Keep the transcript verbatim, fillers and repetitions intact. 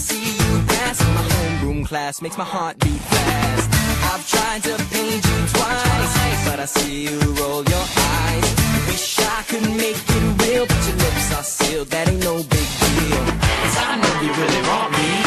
see you dance in my homeroom class makes my heart beat fast. I've tried to paint you twice, but I see you roll your eyes. Wish I could make it real, but your lips are sealed. That ain't no big deal, 'cause I know you really want me.